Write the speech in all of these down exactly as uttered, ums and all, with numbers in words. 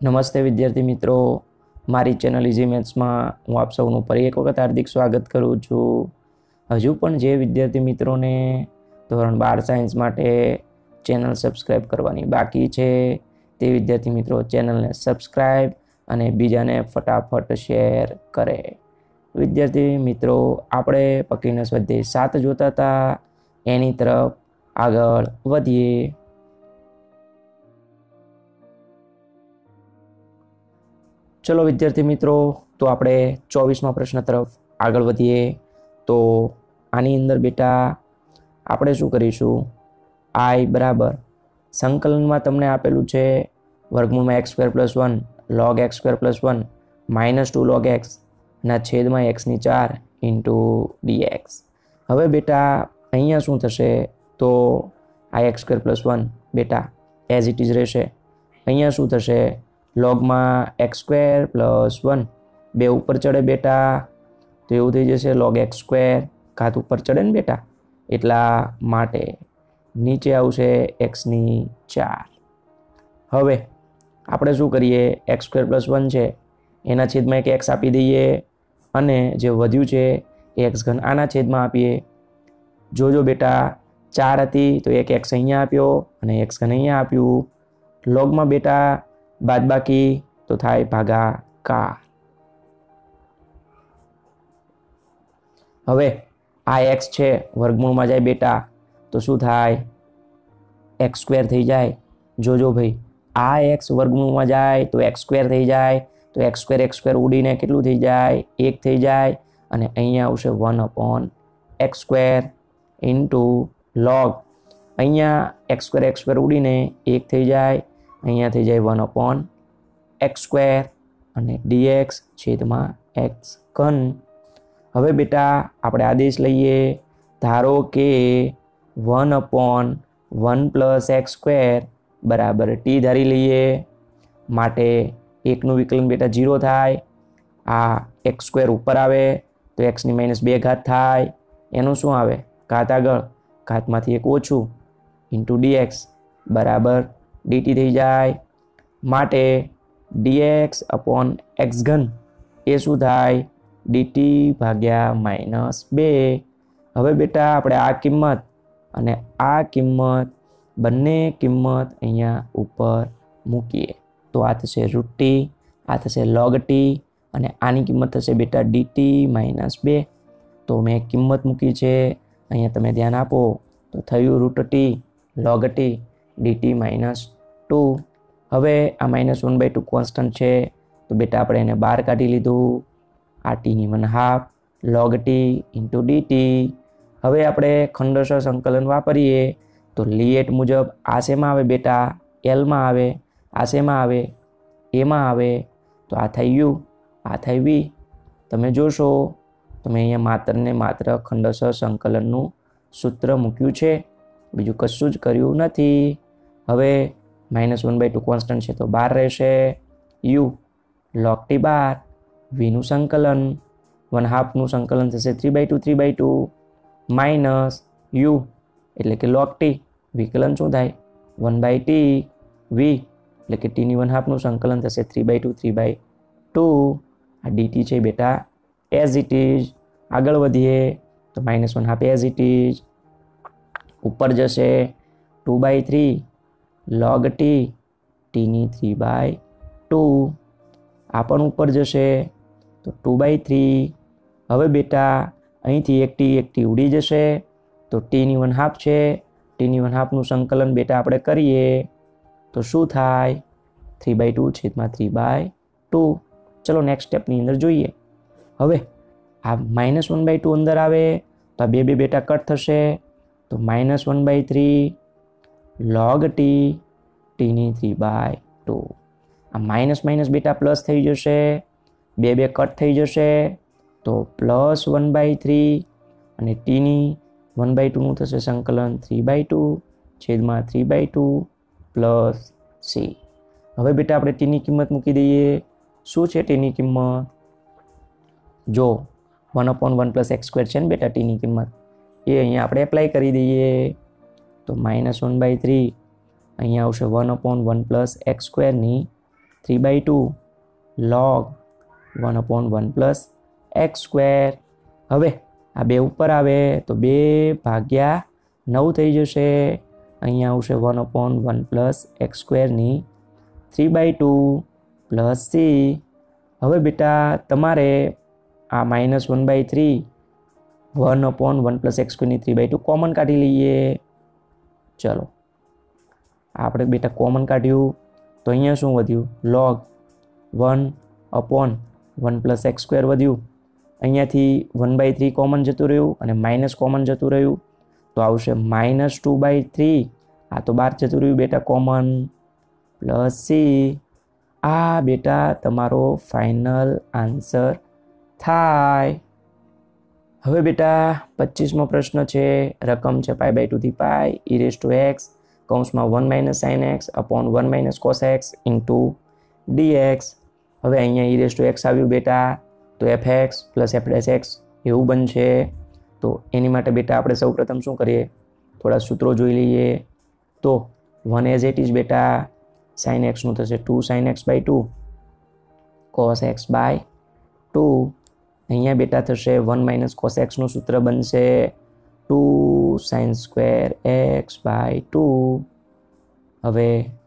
નમસ્તે વિદ્યાર્થી મિત્રો, મારી ચેનલ ઇઝી મેથ્સમાં હું આપ સૌનું ફરી એક વખત હાર્દિક સ્વાગત કરું છું. હજુ પણ જે વિદ્યાર્થી મિત્રોને ધોરણ બાર સાયન્સ માટે ચેનલ સબસ્ક્રાઈબ કરવાની બાકી છે તે વિદ્યાર્થી મિત્રો ચેનલને સબસ્ક્રાઈબ અને બીજાને ફટાફટ શેર કરે. વિદ્યાર્થી મિત્રો, આપણે પકડીને સ્વાધ્યાય સાત જોતા હતા, એની તરફ આગળ વધીએ. ચલો વિદ્યાર્થી મિત્રો, તો આપણે ચોવીસમા પ્રશ્ન તરફ આગળ વધીએ. તો આની અંદર બેટા આપણે શું કરીશું? આઈ બરાબર સંકલનમાં તમને આપેલું છે વર્ગમૂળમાં X square plus one log X square plus one minus two log X ના છેદમાં એક્સની ચાર ઇન્ટુ ડીએક્સ. હવે બેટા અહીંયા શું થશે? તો આ એક્સ સ્ક્વેર પ્લસ વન બેટા એઝ ઇટ ઇઝ રહેશે. અહીંયા શું થશે? લોગમાં એક્સ સ્ક્વેર પ્લસ વન બે ઉપર ચડે બેટા, તો એવું થઈ જશે લોગ એક્સ સ્ક્વેર, ઘાત ઉપર ચડે ને બેટા, એટલા માટે નીચે આવશે એક્સની ચાર. હવે આપણે શું કરીએ? એક્સ સ્ક્વેર પ્લસ વન છે એના છેદમાં એક એક્સ આપી દઈએ અને જે વધ્યું છે એ એક્સ ઘન આના છેદમાં આપીએ. જોજો બેટા, ચાર હતી તો એક એક્સ અહીંયા આપ્યો અને એક્સ ઘન અહીંયા આપ્યું. લોગમાં બેટા બાદ બાકી તો થાય ભાગાકાર. હવે આ એક્સ છે વર્ગમૂળમાં જાય બેટા તો શું થાય? એક્સ સ્ક્વેર થઈ જાય. જોજો ભાઈ, આ એક્સ વર્ગમૂળમાં જાય તો એક્સ સ્ક્વેર થઈ જાય, તો એક્સ સ્ક્વેર એક્સ સ્ક્વેર ઉડીને કેટલું થઈ જાય? એક થઈ જાય. અને અહીંયા આવશે one upon X square into log, અહીંયા એક્સ સ્ક્વેર એક્સ સ્ક્વેર ઉડીને એક થઈ જાય, અહીંયા થઈ જાય વન અપોન એક્સ સ્ક્વેર અને ડીએક્સ છેદમાં એક્સ ઘન. હવે બેટા આપણે આદેશ લઈએ. ધારો કે one upon one plus X square બરાબર ટી ધારી લઈએ. માટે એકનું વિકલન બેટા ઝીરો થાય. આ એક્સ સ્ક્વેર ઉપર આવે તો એક્સની માઇનસ બે ઘાત થાય. એનું શું આવે? ઘાત આગળ, ઘાતમાંથી એક ઓછું ઇન્ટુ ડીએક્સ બરાબર ડીટી થઈ જાય. માટે ડીએક્સ અપોન એક્સ ઘન એ શું થાય? ડીટી ભાગ્યા માઇનસ બે. હવે બેટા આપણે આ કિંમત અને આ કિંમત બંને કિંમત અહીંયા ઉપર મૂકીએ તો આ થશે રૂટ ટી, આ થશે લોગ ટી અને આની કિંમત થશે બેટા ડીટી માઇનસ બે. તો મેં કિંમત મૂકી છે અહીંયા, તમે ધ્યાન આપો તો થયું root T log T DT minus two. હવે આ minus one by two constant છે તો બેટા આપણે એને બહાર કાઢી લીધું. આ ટીની one half log T into DT. હવે આપણે ખંડોસર સંકલન વાપરીએ તો લિએટ મુજબ આ શેમાં આવે બેટા? એલમાં આવે. આ શેમાં આવે? એમાં આવે. તો આ થાય યુ, આ થાય વી. તમે જોશો તો મેં અહીંયા માત્ર ને માત્ર ખંડોસર સંકલનનું સૂત્ર મૂક્યું છે, બીજું કશું જ કર્યું નથી. હવે minus one by two constant છે તો બાર રહેશે. યુ લોગ ટી બાર, વીનું સંકલન વન હાફનું સંકલન થશે three by two three by two minus U એટલે કે લોગ ટી, વિકલન શું થાય? વન બાય ટી વી એટલે કે ટીની વન હાફનું સંકલન થશે three by two three by two. આ ડીટી છે બેટા એઝ ઇટ ઇઝ. આગળ વધીએ તો minus one half as it is ઉપર જશે two by three log T ટીની થ્રી બાય ટુ. આ પણ ઉપર જશે તો ટુ બાય થ્રી. હવે બેટા અહીંથી એક ટી એક ટી ઉડી જશે તો ટીની વન હાફ છે, ટીની વન હાફનું સંકલન બેટા આપણે કરીએ તો શું થાય? થ્રી બાય ટુ છેદમાં થ્રી બાય ટુ. ચલો નેક્સ્ટ સ્ટેપની અંદર જોઈએ. હવે આ માઇનસ વન બાય ટુ અંદર આવે તો આ બે બે બેટા કટ થશે તો minus one by three log T ટીની થ્રી બાય ટુ. આ માઇનસ માઇનસ બેટા પ્લસ થઈ જશે, બે બે કટ થઈ જશે તો પ્લસ વન બાય થ્રી અને ટીની વન બાય ટુનું થશે સંકલન થ્રી બાય ટુ છેદમાં three by two plus C. હવે બેટા આપણે ટીની કિંમત મૂકી દઈએ. શું છે ટીની કિંમત? જો one upon one plus X square છે ને બેટા ટીની કિંમત, એ અહીંયા આપણે એપ્લાય કરી દઈએ તો માઇનસ વન બાય થ્રી અહીંયા આવશે one upon one plus X સ્ક્વેરની three by two log one upon one plus X square. हवे आ बे उपर आवे तो बे भाग्या नौ थई जशे। अहींया आवशे one upon one plus X square नी three by two plus C. हवे बेटा तमारे आ minus one by three one upon one plus X square नी थ्री बाय टू कॉमन काढी लीए। चलो आपणे बेटा कॉमन काढ्યું तो अहींया शुं वध्युं log one upon one plus X square वध्युं। अहींयाथी वन बाय थ्री कॉमन जतुं रह्युं अने माइनस कॉमन जतुं रह्युं तो आवशे माइनस टू बाय थ्री। आ तो बार जतुं रह्युं बेटा कॉमन प्लस सी। आ बेटा तमारो फाइनल आंसर थाय। हवे बेटा पच्चीसमो प्रश्न छे। रकम छे पाई बाय टू थी pi E raise to X कौंस में one minus sine X upon one minus cos X into D X. हवे अहींया ई रेज टू एक्स आव्युं बेटा तो F X plus F dash X एवुं बनशे। तो एनी माटे बेटा आपणे सौ प्रथम शुं करीए थोड़ा सूत्रों जोई लईए। तो वन एज इट इज बेटा साइन एक्स નું થશે two sine x by two cos x by two. अहींया बेटा थशे वन माइनस कॉस एक्स નું सूत्र बनशे two sine square x by two. हवे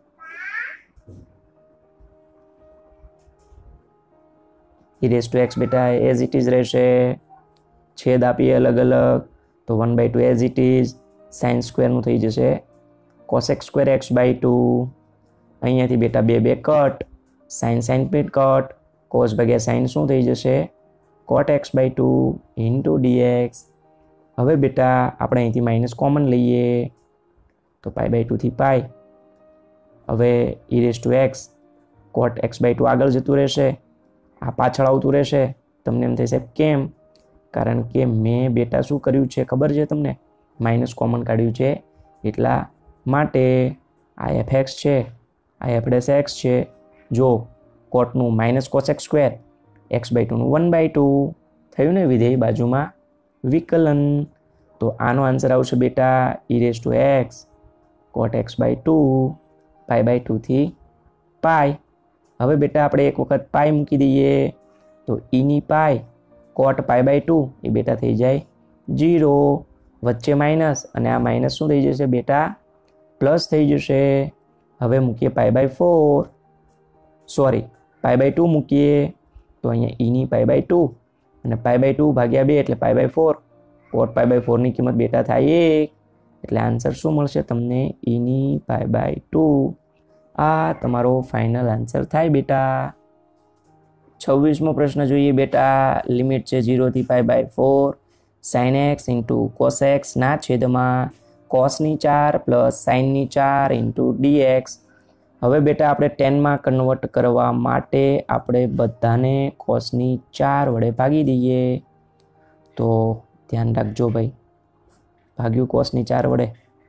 ई रेज टू एक्स बेटा एज इट इज रहेशे। छेद आपीए अलग अलग तो one by two as it is sine square નું થઈ જશે cos x square x by to. अहींयाथी बेटा बे बे कट साइन साइन पेट कट cos भाग्या साइन शुं થઈ જશે cot x by two into dx। हवे बेटा આપણે અહીંથી माइनस कॉमन લઈએ तो पाई बाय टू थी पाई। हवे e raise to x cot x by two આગળ જતું રહેશે आ પાછળ આવતું રહેશે। તમને એમ થશે કેમ કારણ કે મેં બેટા શું કર્યું છે ખબર છે તમને માઇનસ કોમન કાઢ્યું છે એટલા માટે। આ એફ એક્સ છે આ એફ ડેસ એક્સ છે જો કોટનું minus cos x square x by two one by two थयुं ने विधेय बाजुमां विकलन। तो आनो आंसर आवशे बेटा e raise to x cot x by two pi by two थी पाई। हवे बेटा आपणे एक वखत पाई मूकी दईए तो ई नी pi cot pi by two ए बेटा थई जाय जीरो वच्चे माइनस अने आ माइनस शुं थई जशे बेटा प्लस थई जशे। हवे मूकीए pi by four sorry pi by two मूकीए तो अहींया ई नी पाई बाय टू अने पाई बाय टू भाग्या बे एटले pi by four cot pi by four नी किंमत बेटा थाय एक एटले आंसर शुं मळशे तमने ई नी पाई बाय टू। आ तमारो फाइनल आंसर थाय बेटा। छवीसमो प्रश्न जोईए बेटा। लिमिट छे जीरो थी pi by four sine x into cos x ना छेदमां कॉस नी चार प्लस साइन नी चार इंटू डी एक्स। हवे बेटा आपणे टेन में कन्वर्ट करवा माटे आपणे बधाने कॉस नी चार वडे भागी दईए। तो ध्यान राखजो भाई भाग्यु कॉस नी चार वडे।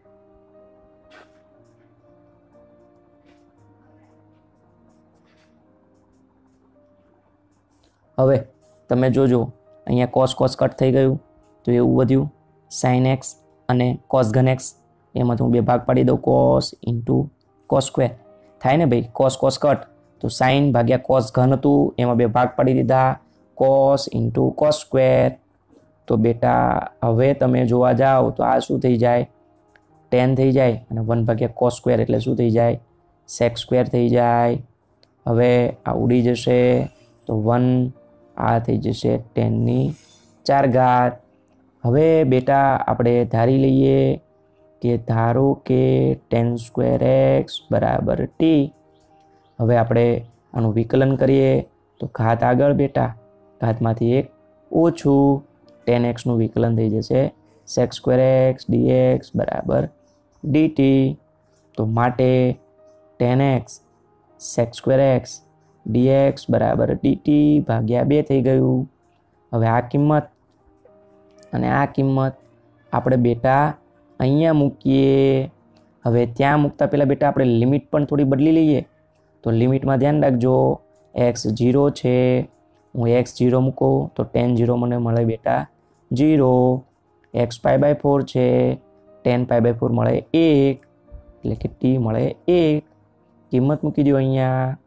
हवे तमे जोजो अहींया कॉस कॉस कट थई गयुं तो एवुं वध्युं साइन एक्स अने कॉस घन एक्स एमां हूँ बे भाग पाड़ी दऊं कॉस इंटू कॉस स्क्वेर थाय ने भाई कॉस कॉस कट तो साइन भाग्या कॉस घन हतुं एमां बे भाग पाड़ी दीधा कॉस इंटू कॉस स्क्वेर। तो बेटा हवे तमे जोवा जाओ तो आ शुं थई जाय टेन थई जाय अने वन भाग्या कॉस स्क्वेर एटले शुं थई जाय सेक स्क्वेर थई जाय। हवे आ उड़ी जशे तो वन आ थई जशे टेन नी चार घात। हवे बेटा आपणे धारी लईए कि धारो के टेन स्क्वेर एक्स बराबर टी। हवे आपणे आनुं विकलन करीए तो घात आगळ बेटा घातमांथी एक ओछुं टेन एक्स નું विकलन थई जशे sec square x d x बराबर डी टी। तो माटे tan x sec square x d x बराबर डी टी भाग्या बे थई गयुं। हवे आ किंमत अने आ किंमत आपणे बेटा अहींया मूकीए। हवे त्यां मूकता पहेला बेटा आपणे लिमिट पण थोड़ी बदली लईए। तो लिमिट में ध्यान राखजो एक्स जीरो है हूँ एक्स जीरो मूको तो टेन जीरो मने मळे बेटा zero. X pi by four है टेन पाई बाय फोर मळे एक एटले कि टी मळे एक। किंमत मूकी दो अहींया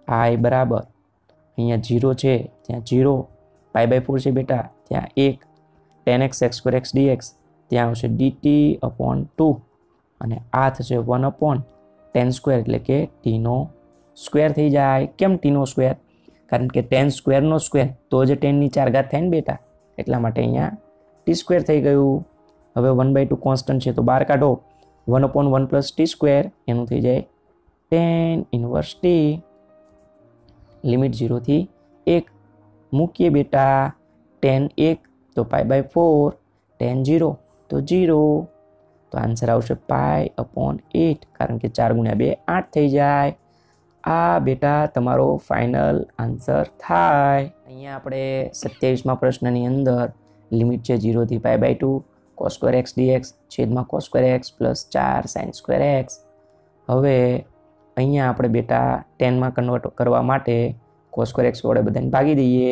આઈ બરાબર અહીંયા જીરો છે ત્યાં જીરો, પાઈ બાય ફોર છે બેટા ત્યાં એક, tan x x square x dx ત્યાં આવશે ડીટી અપોન ટુ, અને આ થશે વન અપોન ટેન સ્ક્વેર એટલે કે ટીનો સ્ક્વેર થઈ જાય. કેમ ટીનો સ્ક્વેર? કારણ કે ટેન સ્ક્વેરનો સ્ક્વેર તો જ ટેનની ચાર ઘાત થાય ને બેટા, એટલા માટે અહીંયા ટી સ્ક્વેર થઈ ગયું. હવે વન બાય ટુ કોન્સ્ટન્ટ છે તો બહાર કાઢો, one upon one plus t square એનું થઈ જાય ટેન ઇનવર્સ ટી. લિમિટ ઝીરોથી એક મૂકીએ બેટા, ટેન એક તો pi by four, tan zero તો ઝીરો, તો આન્સર આવશે પાઈ અપોન એટ, કારણ કે ચાર ગુણ્યા બે આઠ થઈ જાય. આ બેટા તમારો ફાઇનલ આન્સર થાય. અહીંયા આપણે સત્યાવીસમાં પ્રશ્નની અંદર લિમિટ છે ઝીરોથી pi by two cos square x dx છેદમાં કોસ સ્ક્વેર એક્સ પ્લસ ચાર સાઇન સ્ક્વેર એક્સ. હવે અહીંયા આપણે બેટા ટેનમાં કન્વર્ટ કરવા માટે કોસ સ્ક્વેર એક્સ વડે બધાને ભાગી દઈએ.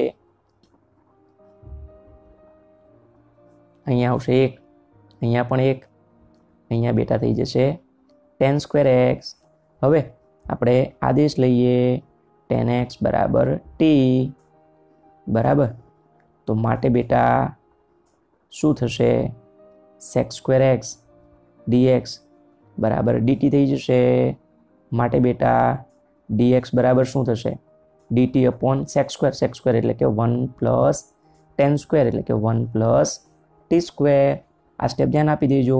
અહીંયા આવશે એક, અહીંયા પણ એક, અહીંયા બેટા થઈ જશે ટેન સ્ક્વેર એક્સ. હવે આપણે આદેશ લઈએ ટેન એક્સ બરાબર ટી બરાબર, તો માટે બેટા શું થશે, સેક સ્ક્વેર એક્સ ડીએક્સ બરાબર ડીટી થઈ જશે. માટે બેટા ડીએક્સ બરાબર શું થશે, dt upon sec square, sec square એટલે કે વન પ્લસ ટેન સ્ક્વેર એટલે કે વન પ્લસ ટી સ્ક્વેર. આ સ્ટેપ ધ્યાન આપી દેજો.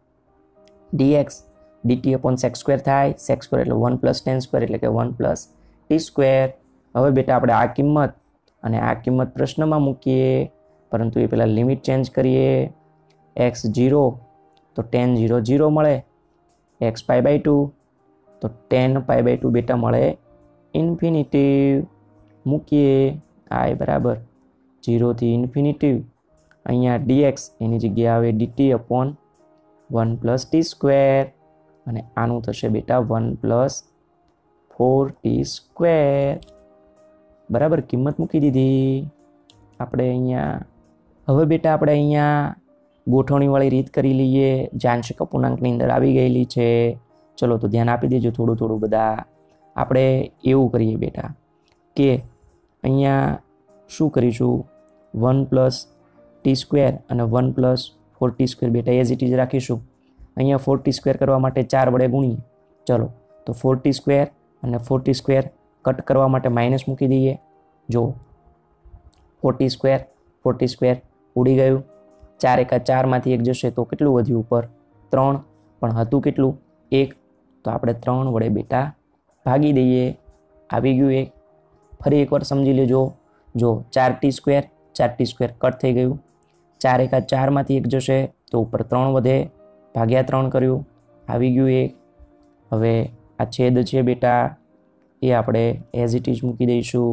Dx dt upon sec square થાય, સેક સ્ક્વેર એટલે વન પ્લસ ટેન સ્ક્વેર એટલે કે વન પ્લસ ટી સ્ક્વેર. હવે બેટા આપણે આ કિંમત અને આ કિંમત પ્રશ્નમાં મૂકીએ, પરંતુ એ પહેલાં લિમિટ ચેન્જ કરીએ. એક્સ ઝીરો તો ટેન ઝીરો ઝીરો મળે, એક્સ પાઈ બાય ટુ તો ટેન પાઈ બાય ટુ બેટા મળે ઇન્ફિનિટિવ. મૂકીએ આઈ બરાબર ઝીરોથી ઇન્ફિનિટિવ, અહીંયા ડીએક્સ એની જગ્યાએ આવે dt upon one plus t square, અને આનું થશે બેટા one plus four t square બરાબર. કિંમત મૂકી દીધી આપણે અહીંયા. હવે બેટા આપણે અહીંયા ગોઠવણીવાળી રીત કરી લઈએ, જે આંશિક અપૂર્ણાંકની અંદર આવી ગયેલી છે. ચલો તો ધ્યાન આપી દેજો થોડું થોડું બધા. આપણે એવું કરીએ બેટા કે અહીંયા શું કરીશું, વન પ્લસ ટી સ્ક્વેર અને one plus four t square બેટા એઝ ઇટ ઇઝ રાખીશું. અહીંયા ફોર ટી સ્ક્વેર કરવા માટે ચાર વડે ગુણીએ. ચલો તો ફોર ટી સ્ક્વેર અને ફોર ટી સ્ક્વેર કટ કરવા માટે માઇનસ મૂકી દઈએ. જો ફોર્ટી સ્ક્વેર ફોર્ટી સ્ક્વેર ઉડી ગયું, ચાર એકા ચારમાંથી એક જશે તો કેટલું વધ્યું ઉપર, ત્રણ, પણ હતું કેટલું એક, તો આપણે ત્રણ વડે બેટા ભાગી દઈએ. આવી ગયું એક. ફરી એકવાર સમજી લેજો. જો ચાર ટી સ્ક્વેર ચાર ટી સ્ક્વેર કટ થઈ ગયું, ચાર એકા ચારમાંથી એક જશે તો ઉપર ત્રણ વધે, ભાગ્યા ત્રણ કર્યું, આવી ગયું એક. હવે આ છેદ છે બેટા એ આપણે એઝ ઇટ ઇઝ મૂકી દઈશું.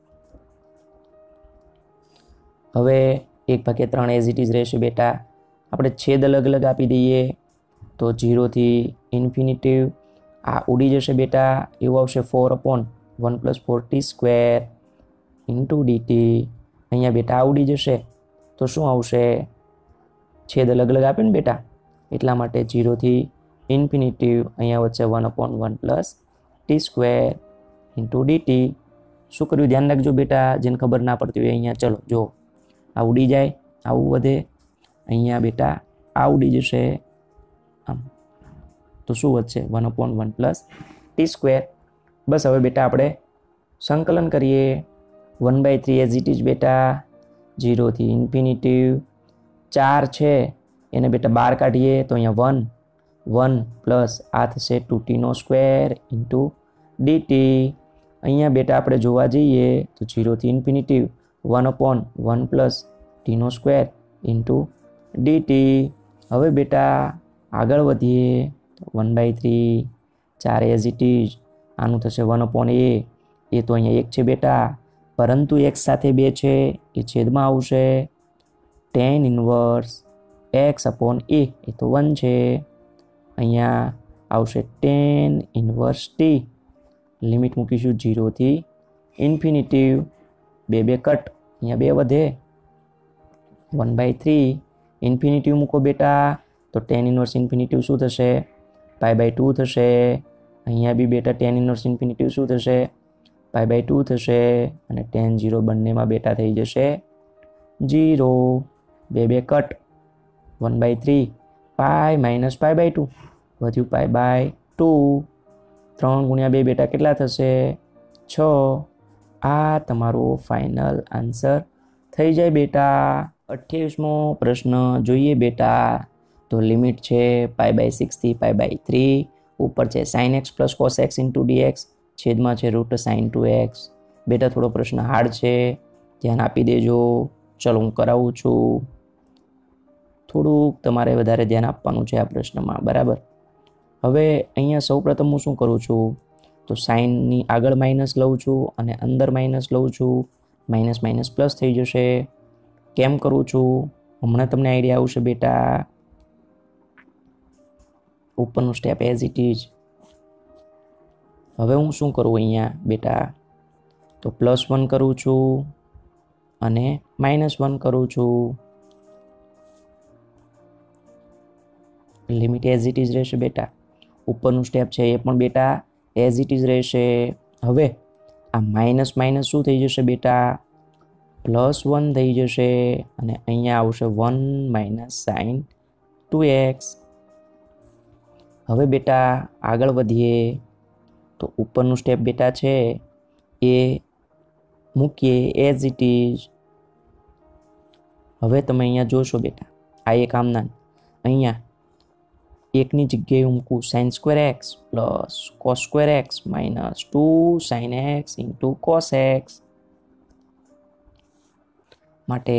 હવે એક ભાગ્યા ત્રણ એઝ ઇટ ઇઝ રહેશે બેટા. આપણે છેદ અલગ અલગ આપી દઈએ તો ઝીરોથી ઇન્ફિનિટિવ આ ઉડી જશે બેટા, એવું આવશે four upon one plus four t square into dt. અહીંયા બેટા આ ઉડી જશે તો શું આવશે, છેદ અલગ અલગ આપે ને બેટા, એટલા માટે ઝીરોથી ઇન્ફિનિટિવ અહીંયા વચ્ચે one upon one plus t square into dt. શું કર્યું ધ્યાન રાખજો બેટા, જેને ખબર ના પડતી હોય અહીંયા. ચલો જો આ ઉડી જાય, આવું વધે, અહીંયા બેટા આ ઉડી જશે આમ, તો શું વધશે one upon one plus t square. બસ હવે બેટા આપણે સંકલન કરીએ. One by three as it is બેટા, ઝીરોથી ઇન્ફિનિટિવ. ચાર છે એને બેટા બહાર કાઢીએ તો અહીંયા વન વન પ્લસ આ થશે ટુ ટીનો સ્ક્વેર ઇન્ટુ ડીટી. અહીંયા બેટા આપણે જોવા જઈએ તો ઝીરોથી infinitive one upon one plus ટીનો સ્ક્વેર ઇન્ટુ ડીટી. હવે બેટા આગળ વધીએ. વન બાય થ્રી ચાર એઝ ઇટ ઇઝ, આનું થશે વન અપોન એ, એ તો અહીંયા એક છે બેટા, પરંતુ એક સાથે બે છે એ છેદમાં આવશે. Tan inverse x upon a, a તો વન છે, અહીંયા આવશે ટેન ઇનવર્સ ટી. લિમિટ મૂકીશું ઝીરોથી ઇન્ફિનિટિવ, બે બે કટ, અહીંયા બે વધે, વન બાય થ્રી ઇન્ફિનિટિવ મૂકો બેટા તો ટેન ઇનવર્સ ઇન્ફિનિટિવ શું થશે, પાઈ બાય ટુ થશે. અહીંયા બી બેટા ટેન ઇનવર્સ ઇન્ફિનિટિવ શું થશે, પાઈ બાય ટુ થશે અને ટેન ઝીરો બંનેમાં બેટા થઈ જશે ઝીરો. બે બે cut, one by three, pi minus pi by two, વધ્યું પાઈ બાય ટુ. ત્રણ ગુણ્યા બે બેટા કેટલા થશે? છ. આ તમારો ફાઇનલ આન્સર થઈ જાય બેટા. અઠ્યાવીસમો પ્રશ્ન જોઈએ બેટા. તો લિમિટ છે પાઈ બાય સિક્સથી પાઈ બાય થ્રી, ઉપર છે sine x plus cos x into dx, છેદમાં છે રૂટ સાઇન ટુ એક્સ. બેટા થોડો પ્રશ્ન હાર્ડ છે, ધ્યાન આપી દેજો. ચલો હું કરાવું છું. થોડુંક તમારે વધારે ધ્યાન આપવાનું છે આ પ્રશ્નમાં, બરાબર. હવે અહીંયા સૌપ્રથમ હું શું કરું છું, તો સાઇનની આગળ માઇનસ લઉં છું અને અંદર માઇનસ લઉં છું. માઇનસ માઇનસ પ્લસ થઈ જશે. કેમ કરું છું હમણાં તમને આઈડિયા આવશે બેટા. ઉપરનું સ્ટેપ એઝ ઇટ ઇઝ. હવે હું શું કરું અહીંયા બેટા, તો પ્લસ વન કરું છું અને માઇનસ વન કરું છું. લિમિટ એઝ ઇટ ઇઝ રહેશે બેટા. ઉપરનું સ્ટેપ છે એ પણ બેટા એઝ ઇટ ઇઝ રહેશે. હવે આ માઇનસ માઇનસ શું થઈ જશે બેટા? પ્લસ વન થઈ જશે અને અહીંયા આવશે one minus sine two x. હવે બેટા આગળ વધીએ તો ઉપરનું સ્ટેપ બેટા છે એ મૂકીએ એઝ ઇટ ઇઝ. હવે તમે અહીંયા જોશો બેટા, આ એક આમના અહીંયા એકની જગ્યાએ હું મૂકું sine square x plus cos square x minus two sine x into cos x. માટે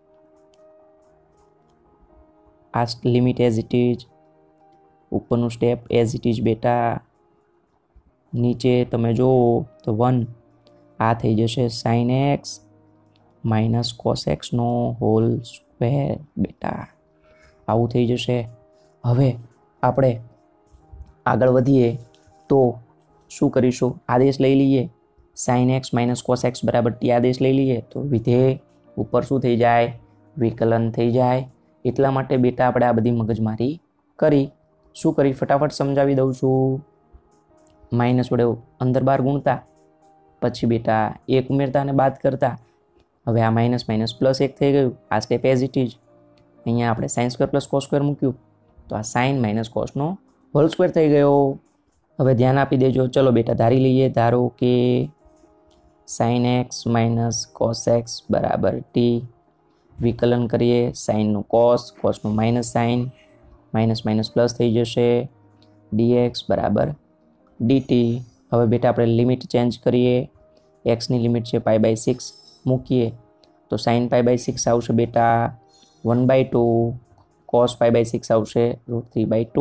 આ લિમિટ એઝ ઇટ ઇઝ, ઉપરનું સ્ટેપ એઝ ઇટ ઇઝ બેટા. નીચે તમે જુઓ તો વન, આ થઈ જશે સાઇન એક્સ માઇનસ કોસ એક્સનો હોલ સ્ક્વેર બેટા. આવું થઈ જશે. હવે આપણે આગળ વધીએ તો શું કરીશું, આદેશ લઈ લઈએ. Sine x minus cos x બરાબર ટી આદેશ લઈ લઈએ તો વિધેય ઉપર શું થઈ જાય? વિકલન થઈ જાય. એટલા માટે બેટા આપણે આ બધી મગજમારી કરી. શું કરી ફટાફટ સમજાવી દઉં છું. માઇનસ વડે અંદર બાર ગુણતા, પછી બેટા એક ઉમેરતા અને બાદ કરતા. હવે આ માઇનસ માઇનસ પ્લસ એક થઈ ગયું. આ સ્ટેપ એઝ ઇટ ઇઝ. અહીંયા આપણે sine square plus cos square મૂક્યું તો આ સાઇન માઇનસ કોસનો હોલ સ્ક્વેર થઈ ગયો. હવે ધ્યાન આપી દેજો. ચલો બેટા ધારી લઈએ. ધારો કે sine x minus cos x બરાબર ટી. વિકલન કરીએ. સાઇનનું કોસ, કોસનું minus sine, minus minus plus થઈ જશે. ડીએક્સ બરાબર ડીટી. હવે બેટા આપણે લિમિટ ચેન્જ કરીએ. એક્સની લિમિટ છે પાઈ બાય સિક્સ, મૂકીએ તો સાઇન પાઈ બાય સિક્સ આવશે બેટા one by two. Cos pi by six આવશે root three by two.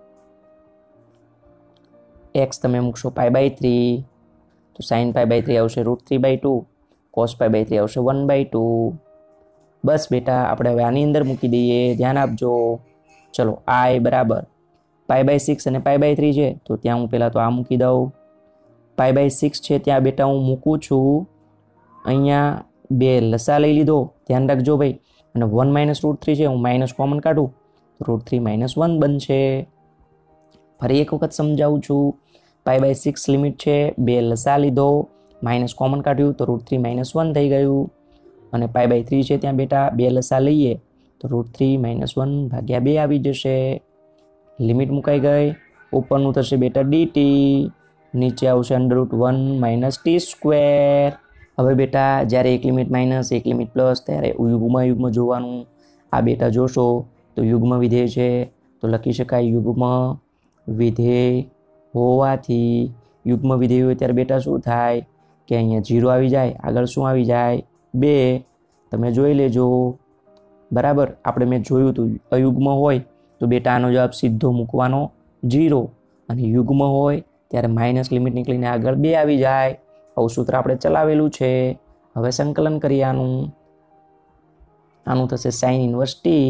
X તમે મૂકશો પાઈ બાય થ્રી તો સાઇન પાઈ બાય થ્રી આવશે root three by two. Cos pi by three આવશે one by two. બસ બેટા આપણે હવે આની અંદર મૂકી દઈએ. ધ્યાન આપજો. ચલો આઈ બરાબર પાઈ બાય સિક્સ અને પાઈ બાય થ્રી છે તો ત્યાં હું પહેલાં તો આ મૂકી દઉં. પાઈ બાય સિક્સ છે ત્યાં બેટા હું મૂકું છું. અહીંયા બે લસા લઈ લીધો, ધ્યાન રાખજો ભાઈ. અને વન માઇનસ રૂટ થ્રી છે, હું માઇનસ કોમન કાઢું તો રૂટ થ્રી માઇનસ વન બનશે. ફરી એક વખત સમજાવું છું. પાઈ બાય સિક્સ લિમિટ છે, બે લસા લીધો, માઇનસ કોમન કાઢ્યું તો રૂટ થ્રી માઇનસ વન થઈ ગયું. અને પાઈ બાય થ્રી છે ત્યાં બેટા બે લસા લઈએ તો રૂટ થ્રી માઇનસ વન ભાગ્યા બે આવી જશે. લિમિટ મુકાઈ ગઈ. ઉપરનું થશે બેટા ડીટી, નીચે આવશે under root one minus t square. હવે બેટા જ્યારે એક લિમિટ માઇનસ એક લિમિટ પ્લસ ત્યારે યુગ્મ યુગ્મ જોવાનું. આ બેટા જોશો તો યુગ્મ વિધેય છે તો લખી શકાય યુગ્મ વિધેય હોવાથી. યુગ્મ વિધેય હોય ત્યારે બેટા શું થાય કે અહીંયા જીરો આવી જાય, આગળ શું આવી જાય? બે. તમે જોઈ લેજો બરાબર. આપણે મેં જોયું હતું અયુગ્મ હોય તો બેટા આનો જવાબ સીધો મૂકવાનો જીરો, અને યુગ્મ હોય ત્યારે માઇનસ લિમિટ નીકળીને આગળ બે આવી જાય. આવું સૂત્ર આપણે ચલાવેલું છે. હવે સંકલન કરીએ આનું. આનું થશે સાઇન ઇન્વર્સ ટી.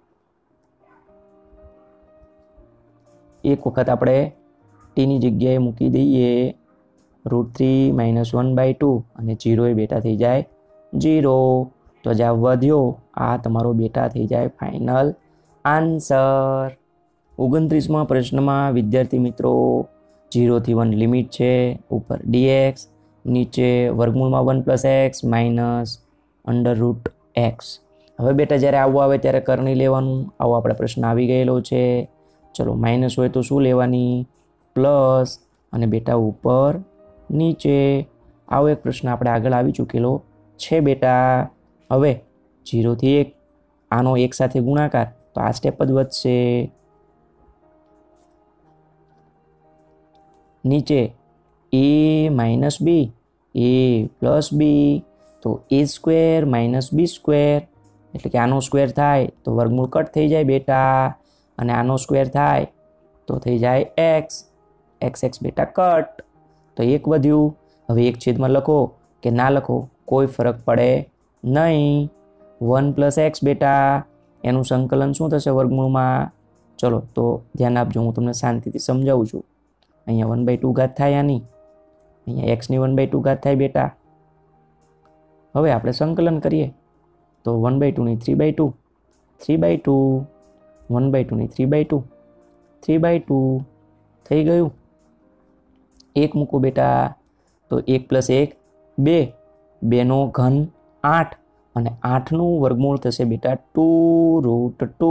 એક વખત આપણે ટીની જગ્યાએ મૂકી દઈએ root three minus one by two અને જીરો એ બેટા થઈ જાય જીરો. તો જવાબ વધ્યો. આ તમારો બેટા થઈ જાય ફાઇનલ આન્સર. ઓગણત્રીસમાં પ્રશ્નમાં વિદ્યાર્થી મિત્રો જીરોથી વન લિમિટ છે, ઉપર ડીએક્સ, નીચે વર્ગમૂળમાં one plus x minus under root x. હવે બેટા જ્યારે આવું આવે ત્યારે કર નહીં લેવાનું. આવો આપણે પ્રશ્ન આવી ગયેલો છે. ચલો માઇનસ હોય તો શું લેવાની? પ્લસ. અને બેટા ઉપર નીચે. આવો એક પ્રશ્ન આપણે આગળ આવી ચૂકેલો છે બેટા. હવે જીરોથી એક, આનો એક સાથે ગુણાકાર, તો આ સ્ટેપ જ વધશે. નીચે એ માઇનસ બી, એ પ્લસ બી, તો a square minus b square, એટલે કે આનો સ્ક્વેર થાય તો વર્ગમૂળ કટ થઈ જાય બેટા, અને આનો સ્ક્વેર થાય તો થઈ જાય એક્સ. એક્સ એક્સ બેટા કટ. તો એક વધ્યું. હવે એક છેદમાં લખો કે ના લખો કોઈ ફરક પડે નહીં. વન પ્લસ એક્સ બેટા, એનું સંકલન શું થશે વર્ગમૂળમાં? ચલો તો ધ્યાન આપજો, હું તમને શાંતિથી સમજાવું છું. અહીંયા વન બાય ટુ ઘાત થાય આની, અહીંયા એક્સની વન બાય ટુ ઘાત થાય બેટા. હવે આપણે સંકલન કરીએ તો વન બાય ટુની three by two, three by two, one by ટુની three by two, three by two થઈ ગયું. એક મૂકો બેટા, તો એક પ્લસ એક બે, બેનો ઘન આઠ, અને આઠનું વર્ગમૂળ થશે બેટા ટુ રૂટ ટુ.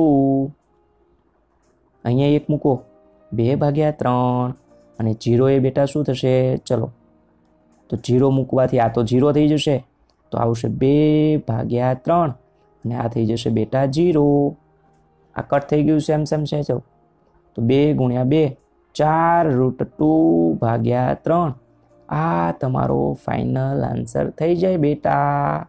અહીંયા એક મૂકો, બે ભાગ્યા ત્રણ, અને જીરો એ બેટા શું થશે? ચલો તો જીરો મૂકવાથી આ તો જીરો થઈ જશે, તો આવશે બે ભાગ્યા ત્રણ, અને આ થઈ જશે બેટા જીરો. આ કટ થઈ ગયું સેમ સેમ છે. ચલો તો બે ગુણ્યા બે, ચાર રૂટ ટુ ભાગ્યા ત્રણ. આ તમારો ફાઇનલ આન્સર થઈ જાય બેટા.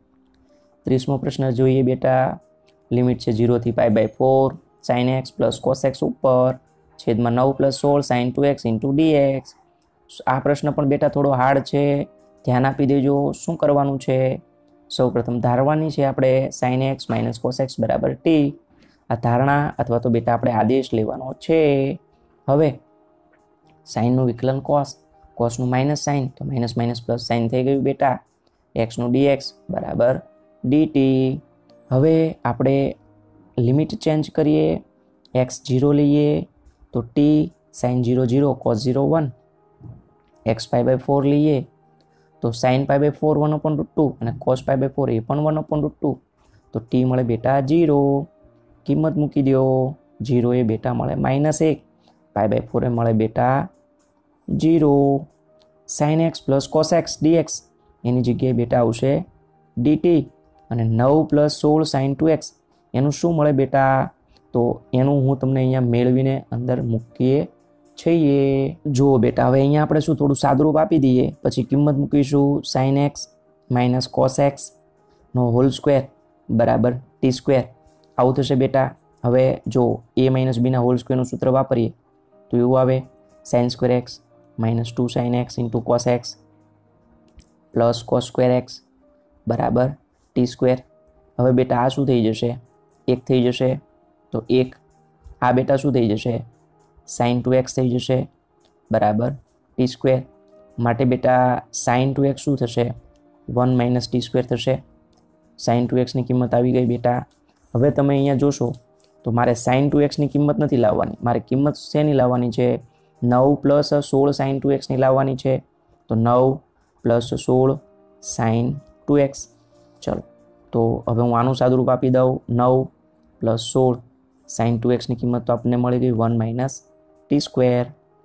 ત્રીસમો પ્રશ્ન જોઈએ બેટા. લિમિટ છે જીરોથી pi by four, sine x plus cos x ઉપર, છેદમાં નવ પ્લસ સોળ sine two x into dx. આ પ્રશ્ન પણ બેટા થોડો હાર્ડ છે, ધ્યાન આપી દેજો. શું કરવાનું છે? સૌ પ્રથમ ધારવાની છે આપણે sine x minus cos x બરાબર ટી. આ ધારણા અથવા તો બેટા આપણે આદેશ લેવાનો છે. હવે સાઇનનું વિકલન કોસ, કોસનું માઇનસ સાઇન, તો માઇનસ માઇનસ પ્લસ સાઇન થઈ ગયું બેટા. એક્સનું ડીએક્સ બરાબર ડીટી. હવે આપણે લિમિટ ચેન્જ કરીએ, એક્સ જીરો લઈએ તો t sine zero zero cos zero one. X pi by four લઈએ તો sine pi by four one upon root two, અને કોસ પાઈ બાય ફોર એ પણ વન અપોન રૂટ ટુ. તો t મળે બેટા જીરો. કિંમત મૂકી દો. જીરો એ બેટા મળે માઇનસ એક, પાઈ બાય ફોર એ મળે બેટા zero. Sine x plus cos x dx, એની જગ્યાએ બેટા આવશે ડીટી. અને નવ પ્લસ સોળ સાઇન ટુ એક્સ, એનું શું મળે બેટા? તો એનું હું તમને અહીંયા મેળવીને અંદર મૂકીએ છીએ. જુઓ બેટા, હવે અહીંયા આપણે શું થોડું સાદુરૂપ આપી દઈએ, પછી કિંમત મૂકીશું sine x minus cos x નો હોલ સ્ક્વેર બરાબર ટી સ્ક્વેર. આવું થશે બેટા. હવે જો એ માઇનસ બીના હોલ સ્ક્વેરનું સૂત્ર વાપરીએ તો એવું આવે sine square x minus two sine x into cos x plus cos square x બરાબર ટી સ્ક્વેર. હવે બેટા આ શું થઈ જશે? એક થઈ જશે. તો એક આ બેટા શું થઈ જશે? સાઇન ટુ એક્સ થઈ જશે બરાબર ટી સ્ક્વેર. માટે બેટા સાઇન ટુ એક્સ શું થશે? વન માઇનસ ટી સ્ક્વેર થશે. સાઇન ટુ એક્સની કિંમત આવી ગઈ બેટા. હવે તમે અહીંયા જોશો તો મારે સાઇન ટુ એક્સની કિંમત નથી લાવવાની, મારે કિંમત શેની લાવવાની છે? નવ પ્લસ સોળ સાઇન ટુ એક્સની લાવવાની છે. તો નવ પ્લસ સોળ સાઇન ટુ એક્સ. ચલો તો હવે હું આનું સાદુરૂપ આપી દઉં. નવ પ્લસ સોળ સાઇન ટુ એક્સની કિંમત તો આપણને મળી ગઈ વન માઇનસ ટી સ્ક્વેર.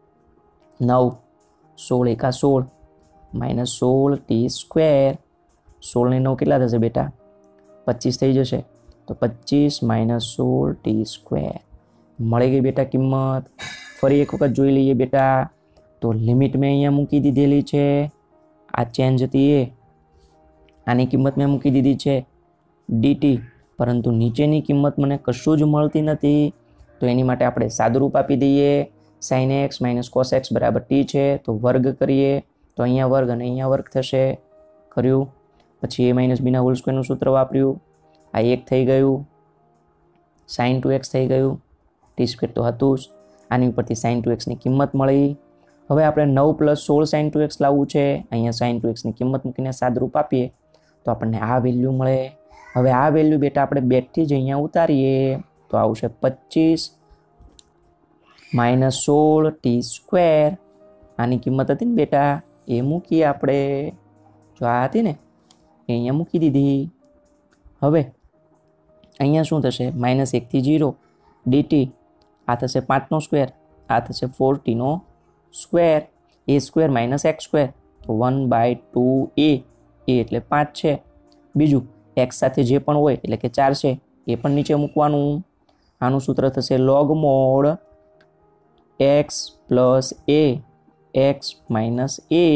નવ સોળ એકા સોળ માઇનસ સોળ ટી સ્ક્વેર. સોળને નવ કેટલા થશે બેટા? પચીસ થઈ જશે. તો પચીસ માઇનસ સોળ ટી સ્ક્વેર મળી ગઈ બેટા કિંમત. ફરી એક વખત જોઈ લઈએ બેટા. તો લિમિટ મેં અહીંયા મૂકી દીધેલી છે, આ ચેન્જ હતી એ, આની કિંમત મેં મૂકી દીધી છે ડીટી, પરંતુ નીચેની કિંમત મને કશું જ મળતી નથી. તો એની માટે આપણે સાદુરૂપ આપી દઈએ. Sine x minus cos x બરાબર ટી છે, તો વર્ગ કરીએ તો અહીંયા વર્ગ અને અહીંયા વર્ગ થશે. કર્યું પછી એ માઇનસ બીના હોલ સ્ક્વેરનું સૂત્ર વાપર્યું, આ એક થઈ ગયું, સાઇન ટુ એક્સ થઈ ગયું, ટી સ્ક્વેર તો હતું જ. આની ઉપરથી સાઇન ટુ એક્સની કિંમત મળી. હવે આપણે નવ પ્લસ સોળ સાઇન ટુ એક્સ લાવવું છે. અહીંયા સાઇન ટુ એક્સની કિંમત મૂકીને સાદુરૂપ આપીએ તો આપણને આ વેલ્યુ મળે. હવે આ વેલ્યુ બેટા આપણે બેકથી જ અહીંયા ઉતારીએ તો આવશે પચીસ માઇનસ સોળ ટી સ્ક્વેર. આની કિંમત હતી ને બેટા એ મૂકીએ આપણે, જો આ હતી ને એ અહીંયા મૂકી દીધી. હવે અહીંયા શું થશે, માઇનસ એકથી જીરો ડીટી, આ થશે પાંચનો સ્ક્વેર, આ થશે ફોર્ટીનો square, a square minus x square, તો one by two a, a એટલે પાંચ છે. બીજું એક્સ સાથે જે પણ હોય એટલે કે ચાર છે એ પણ નીચે મૂકવાનું. આનું સૂત્ર થશે log mod x plus a x minus a,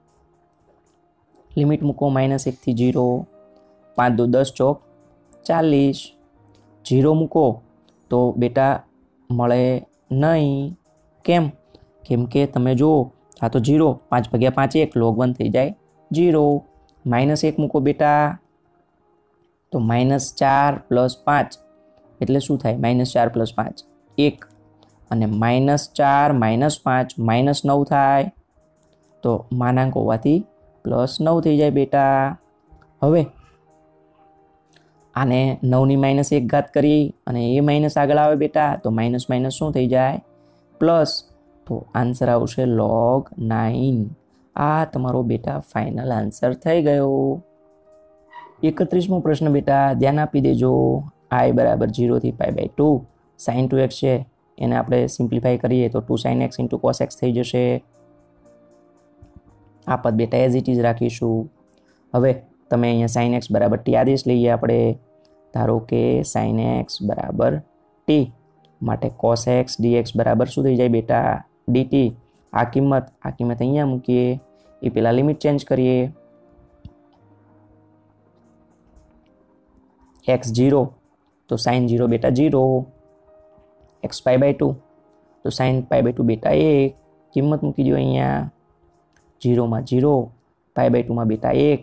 limit મૂકો માઇનસ એકથી જીરો, પાંચ દો દસ ચોક ચાલીસ, જીરો મૂકો તો બેટા મળે નહીં. કેમ? કેમ કે તમે જુઓ આ તો જીરો, પાંચ ભાગ્યા પાંચ એક, લોગ વન થઈ જાય જીરો. માઇનસ એક મૂકો બેટા તો માઇનસ ચાર પ્લસ પાંચ એટલે શું થાય, માઇનસ ચાર પ્લસ પાંચ એક, અને માઇનસ ચાર માઇનસ પાંચ માઇનસ નવ થાય, તો માનાંક હોવાથી પ્લસ નવ થઈ જાય બેટા. હવે આને નવની માઇનસ એક ઘાત કરી અને એ માઇનસ આગળ આવે બેટા, તો માઇનસ માઇનસ શું થઈ જાય, પ્લસ. તો આન્સર આવશે લોગ નાઇન. આ તમારો બેટા ફાઇનલ આન્સર થઈ ગયો. એકત્રીસમો પ્રશ્ન બેટા ધ્યાન આપી દેજો. આઈ બરાબર જીરોથી pi by two, sine two x છે એને આપણે સિમ્પ્લિફાઈ કરીએ તો two sine x into cos x થઈ જશે. આ પદ બેટા એઝ ઇટ ઇઝ રાખીશું. હવે તમે અહીંયા સાઇન એક્સ બરાબર ટી આદેશ લઈએ આપણે. ધારો કે સાઇન એક્સ બરાબર ટી, માટે કોસ એક્સ ડીએક્સ બરાબર શું થઈ જાય બેટા, ડીટી. આ કિંમત આ કિંમત અહીંયા મૂકીએ, એ પેલા લિમિટ ચેન્જ કરીએ. એક્સ જીરો તો સાઇન જીરો બેટા જીરો, એક્સ પાઈ બાય ટુ તો સાઇન પાઈ બાય ટુ બેટા એક, કિંમત મૂકી દો અહીંયા. જીરોમાં જીરો, પાઈ બાય ટુમાં બેટા એક,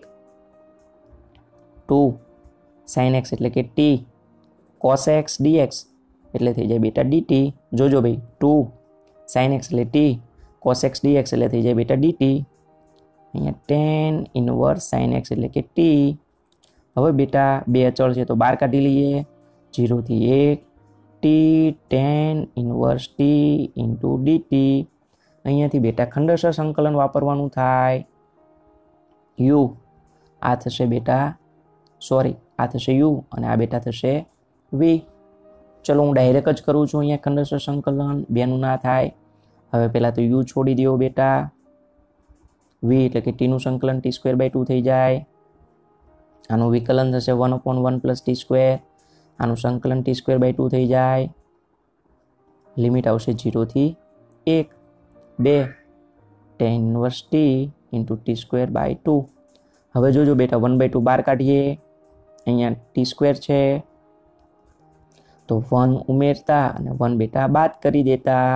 ટુ સાઇન એક્સ એટલે કે ટી, કોસ એક્સ ડીએક્સ એટલે થઈ જાય બેટા ડીટી. જોજો ભાઈ, ટુ સાઇન એક્સ એટલે ટી, કોસ એક્સ ડીએક્સ એટલે થઈ જાય બેટા ડીટી. અહીંયા ટેન ઇનવર્સ સાઇન એક્સ એટલે કે ટી. હવે બેટા બે અચળ છે તો બાર કાઢી લઈએ. જીરોથી એક, t tan inverse t into dt. અહીંયાથી બેટા ખંડેસર સંકલન વાપરવાનું થાય. યુ આ થશે બેટા, સોરી આ થશે યુ અને આ બેટા થશે વી. ચલો હું ડાયરેક્ટ જ કરું છું અહીંયા ખંડેસર સંકલન, બેનું ના થાય. હવે પહેલાં તો યુ છોડી દો બેટા. વી એટલે કે ટીનું સંકલન ટી સ્ક્વેર બાય ટુ થઈ જાય. આનું વિકલન થશે one upon one plus t square. આનું સંકલન ટી સ્ક્વેર બાય ટુ થઈ જાય. લિમિટ આવશે જીરોથી એક, બે tan inverse t into t square by two. હવે જોજો બેટા વન બાય ટુ બાર કાઢીએ. અહીંયા ટી સ્ક્વેર છે તો વન ઉમેરતા અને વન બેટા બાદ કરી દેતા.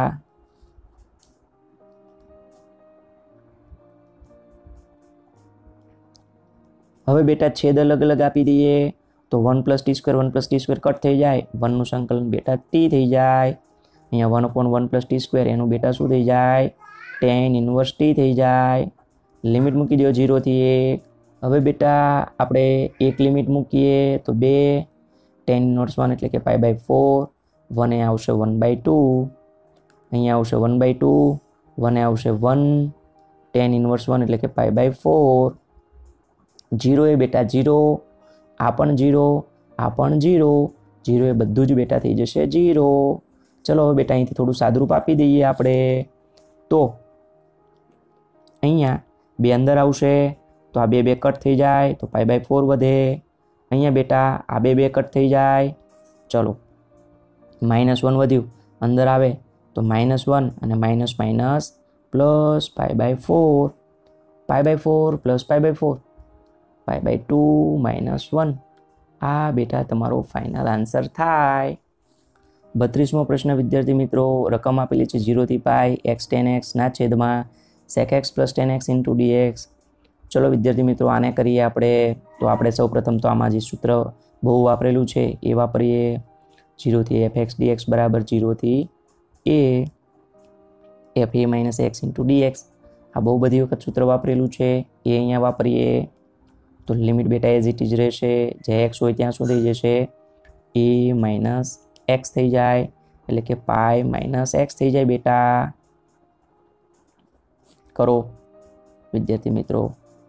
હવે બેટા છેદ અલગ અલગ આપી દઈએ તો one plus t square one plus t square cut થઈ જાય. વનનું સંકલન બેટા ટી થઈ જાય. અહીંયા one upon one plus t square એનું બેટા શું થઈ જાય, ટેન ઇનવર્સ ટી થઈ જાય. લિમિટ મૂકી દો જીરોથી એક. હવે બેટા આપણે એક લિમિટ મૂકીએ તો બે, ટેન ઇનવર્સ વન એટલે કે પાઈ બાય ફોર. વન એ આવશે વન બાય ટુ, અહીંયા આવશે વન બાય ટુ, વન એ આવશે વન, ટેન ઇનવર્સ વન એટલે કે પાઈ બાય ફોર. જીરો એ બેટા જીરો, આ પણ જીરો, આ પણ જીરો, જીરો એ બધું જ બેટા થઈ જશે જીરો. ચલો હવે બેટા અહીંથી થોડું સાદરૂપ આપી દઈએ આપણે. તો અહીંયા બે અંદર આવશે તો આ બે બે કટ થઈ જાય તો પાઈ બાય ફોર વધે. અહીંયા બેટા આ બે બે કટ થઈ જાય. ચલો માઇનસ વન વધ્યું, અંદર આવે તો માઇનસ વન અને minus minus plus pi by four. Pi by four plus pi by four, pi by two minus one. આ બેટા તમારો ફાઇનલ આન્સર થાય. બત્રીસમો પ્રશ્ન વિદ્યાર્થી મિત્રો, રકમ આપેલી છે જીરોથી પાઈ એક્સ ટેન એક્સના છેદમાં sec x plus tan x into dx. ચલો વિદ્યાર્થી મિત્રો આને કરીએ આપણે. તો આપણે સૌ પ્રથમ તો આમાં જે સૂત્ર બહુ વાપરેલું છે એ વાપરીએ. જીરોથી એફ એક્સ ડીએક્સ બરાબર જીરોથી a f a minus x into dx. આ બહુ બધી વખત સૂત્ર વાપરેલું છે એ અહીંયા વાપરીએ. તો લિમિટ બેટા એઝ ઇટ ઇઝ રહેશે. જે એક્સ હોય ત્યાં શું થઈ જશે, એ માઇનસ એક્સ થઈ જાય એટલે કે પાઈ માઇનસ એક્સ થઈ જાય બેટા. કરો વિદ્યાર્થી મિત્રો.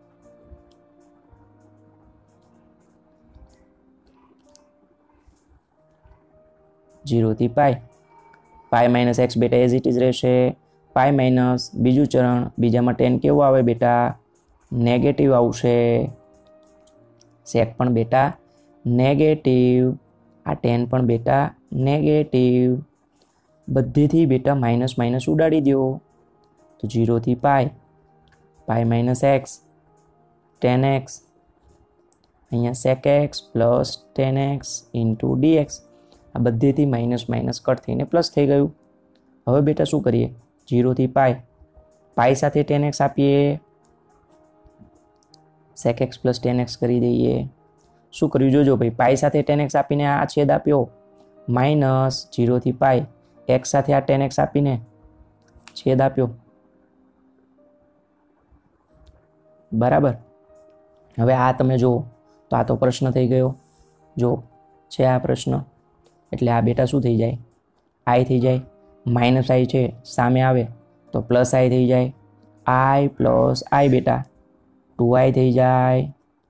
જીરો થી પાઈ, પાઈ માઇનસ એક્સ બેટા એઝ ઇટ ઇઝ રહેશે. પાઈ માઇનસ બીજું ચરણ, બીજામાં ટેન કેવું આવે બેટા? નેગેટિવ આવશે. સેક પણ બેટા નેગેટિવ, આ ટેન પણ બેટા નેગેટિવ. બધેથી બેટા માઇનસ માઇનસ ઉડાડી દો. તો જીરોથી pi, pi minus x, tan x, અહીંયા sec x plus tan x into dx. આ બધેથી માઇનસ માઇનસ કટ થઈને પ્લસ થઈ ગયું. હવે બેટા શું કરીએ? જીરોથી પાઈ, પાઈ સાથે ટેન એક્સ આપીએ, sec x plus tan x કરી દઈએ. શું કર્યું જોજો ભાઈ, પાઈ સાથે ટેન એક્સ આપીને આ છેદ આપ્યો, માઇનસ જીરોથી પાઈ, એક્સ સાથે આ ટેન એક્સ આપીને છેદ આપ્યો. બરાબર. હવે આ તમે જુઓ તો આ તો પ્રશ્ન થઈ ગયો. જો છે આ પ્રશ્ન, એટલે આ બેટા શું થઈ જાય? આઈ થઈ જાય. માઇનસ આઈ છે સામે આવે તો પ્લસ આઈ થઈ જાય. આઈ પ્લસ આઈ બેટા ટુ આઈ થઈ જાય.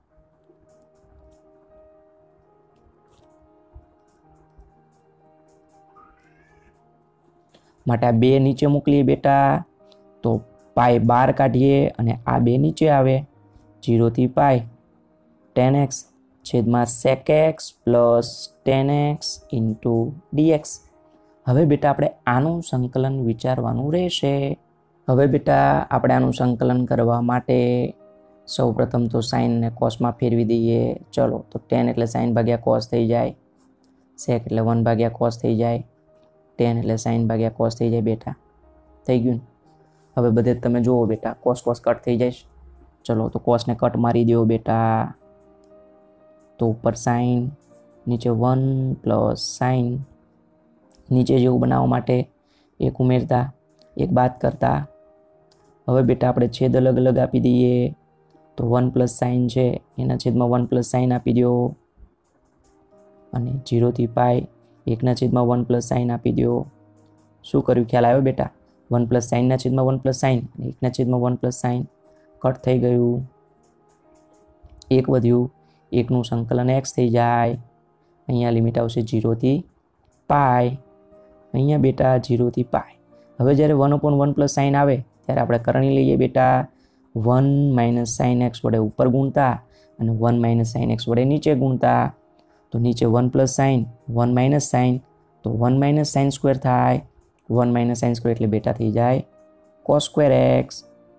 માટે આ બે નીચે મોકલીએ બેટા તો પાઈ બાર કાઢીએ અને આ બે નીચે આવે. જીરોથી પાઈ ટેન એક્સ છેદમાં sec x plus tan x into dx. હવે બેટા આપણે આનું સંકલન વિચારવાનું રહેશે. હવે બેટા આપણે આનું સંકલન કરવા માટે સૌ પ્રથમ તો સાઇનને કોસમાં ફેરવી દઈએ. ચલો, તો ટેન એટલે સાઇન ભાગ્યા કોસ થઈ જાય, સેક એટલે વન ભાગ્યા કોસ થઈ જાય, ટેન એટલે સાઇન ભાગ્યા કોસ થઈ જાય. બેટા થઈ ગયું. હવે બધે તમે જુઓ બેટા, કોસ કોસ કટ થઈ જાય. ચલો, તો કોસને કટ મારી દો બેટા. તો ઉપર સાઇન, નીચે વન પ્લસ સાઇન. નીચે જેવું બનાવવા માટે એક ઉમેરતા, એક બાદ કરતા. હવે બેટા આપણે છેદ અલગ અલગ આપી દઈએ. તો વન પ્લસ સાઇન છે એના છેદમાં વન પ્લસ સાઇન આપી દો, અને જીરોથી પાઈ એકના છેદમાં વન પ્લસ સાઇન આપી દો. શું કર્યું? ખ્યાલ આવ્યો બેટા? વન પ્લસ સાઇનના છેદમાં વન પ્લસ સાઇન અને એકના છેદમાં વન પ્લસ સાઇન કટ થઈ ગયું. એક વધ્યું, એકનું સંકલન એક્સ થઈ જાય. અહીંયા લિમિટ આવશે જીરોથી પાઈ. અહીંયા બેટા જીરોથી પાઈ. હવે જ્યારે one upon one plus sine આવે ત્યારે આપણે કરણી લઈએ બેટા. વન માઇનસ સાઇન એક્સ વડે ઉપર ગુણતા અને વન માઇનસ સાઇન એક્સ વડે નીચે ગુણતા. તો નીચે one plus sine, one minus sine, તો વન માઇનસ સાઇન સ્ક્વેર થાય. વન માઇનસ સાઇન સ્ક્વેર એટલે બેટા થઈ જાય કોસ સ્ક્વેર એક્સ.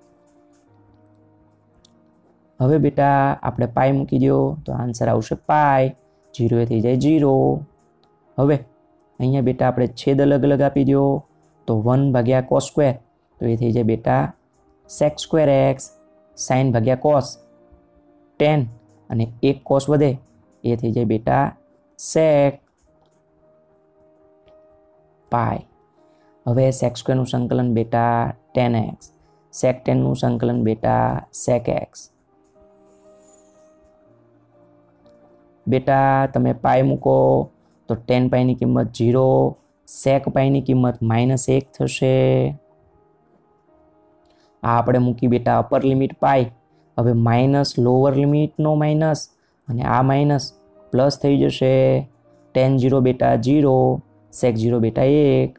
હવે બેટા આપણે પાઈ મૂકી દો તો આન્સર આવશે પાઈ. જીરો એ થઈ જાય જીરો. હવે અહીંયા બેટા આપણે છેદ અલગ અલગ આપી દો તો વન ભાગ્યા કોસ સ્ક્વેર, તો એ થઈ જાય બેટા સેક સ્ક્વેર એક્સ. સાઇન ભાગ્યા કોસ ટેન અને એક કોસ વધે એ થઈ જાય બેટા સેક પાઈ. હવે સેક સ્ક્વેરનું સંકલન બેટા ટેન એક્સ, સેક ટેનનું સંકલન બેટા સેક એક્સ. બેટા તમે પાઈ મૂકો તો ટેન પાઈની કિંમત જીરો, સેક પાઈની કિંમત માઇનસ એક થશે. આ આપણે મૂકી બેટા અપર લિમિટ પાઈ. હવે માઇનસ લોઅર લિમિટનો માઇનસ અને આ માઇનસ પ્લસ થઈ જશે. ટેન જીરો બેટા જીરો, સેક જીરો બેટા એક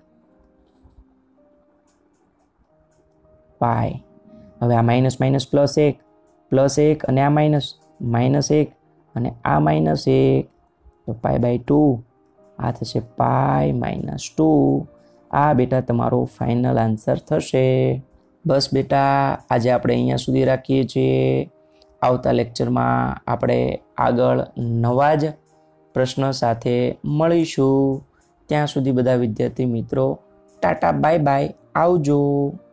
પાઈ. હવે આ માઇનસ માઇનસ પ્લસ એક, પ્લસ એક અને આ માઇનસ, માઇનસ એક અને આ માઇનસ એક, તો પાઈ બાય ટુ. આ થશે પાઈ માઇનસ ટુ. આ બેટા તમારો ફાઇનલ આન્સર થશે. બસ બેટા આજે આપણે અહીંયા સુધી રાખીએ છીએ. આવતા લેક્ચરમાં આપણે આગળ નવા જ પ્રશ્ન સાથે મળીશું. ત્યાં સુધી બધા વિદ્યાર્થી મિત્રો ટાટા બાય બાય, આવજો.